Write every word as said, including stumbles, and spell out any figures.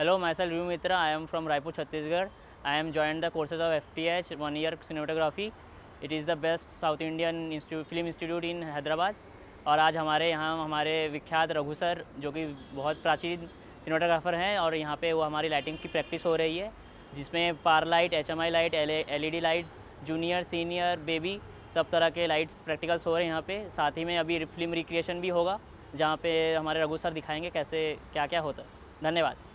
Hello, myself Ryu Mitra. I am from Raipur, Chhattisgarh. I am joined the courses of F T H, one year cinematography. It is the best South Indian Institute, Film Institute in Hyderabad. और आज हमारे यहाँ हमारे विख्यात Raghu sir जो कि बहुत प्राचीन सिनेमाटोग्राफर हैं और यहाँ पे वो हमारी लाइटिंग की प्रैक्टिस हो रही है, जिसमें par light, H M I light, L E D lights, junior, senior, baby सब तरह के लाइट्स प्रैक्टिकल्स हो रहे हैं यहाँ पे। साथ ही में अभी फिल्म रिक्रिएशन भी होगा, जहाँ पे हमारे रघु सर दिखाएंगे कैसे क्या क्या होता है। धन्यवाद।